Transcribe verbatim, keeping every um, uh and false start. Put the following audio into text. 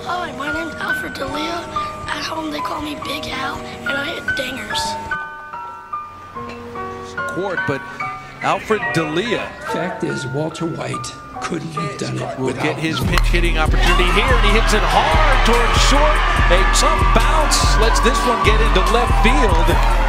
Hi, my name's Alfred Delia. At home they call me Big Al, and I hit dingers. Court, but Alfred Delia. Fact is, Walter White couldn't have done it Will without get his him. pinch hitting opportunity here, and he hits it hard towards short. A tough bounce lets this one get into left field.